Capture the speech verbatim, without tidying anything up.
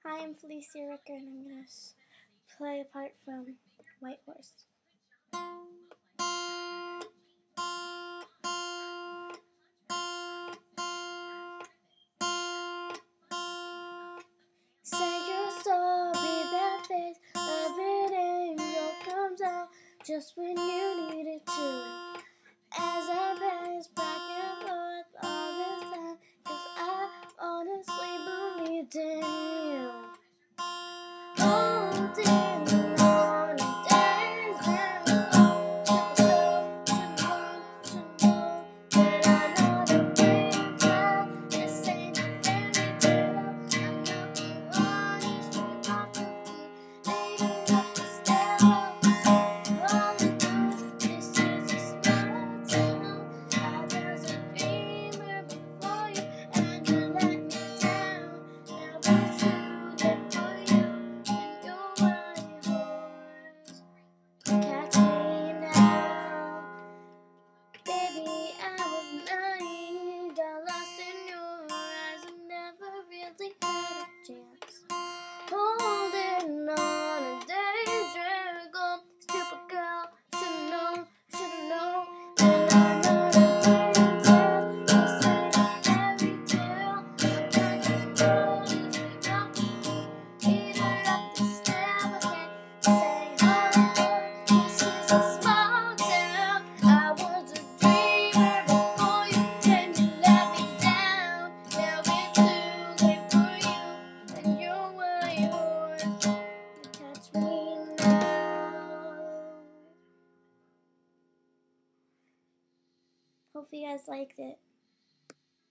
Hi, I'm Falicia and I'm going to play a part from White Horse. Say your sorry, that face of an angel comes out just when you need it to. As I pace back and forth all this time, 'cause I honestly believed in you. Holding on to days and oh, to know, to know, to know that I'm not a dream child. This ain't a fairy tale. I'm not the one you see off the feet, leading up the stairwells. All the doors, this is a small town. I was a dreamer before you, and you let me down. Now it's too late for you. Catch me now, baby. I was naive, got lost in your eyes, and never really had a chance. Holding on a daydream, go stupid girl. Should've known, should've known that I'm not a dream child. This ain't a fairy tale. I'm not the girl you see off the feet, either up the stairway. Say Hollywood, this is a small town. I was a dreamer before you, and you let me down. Now it's too late for you, and you're white horse. Catch me now. Hope you guys liked it.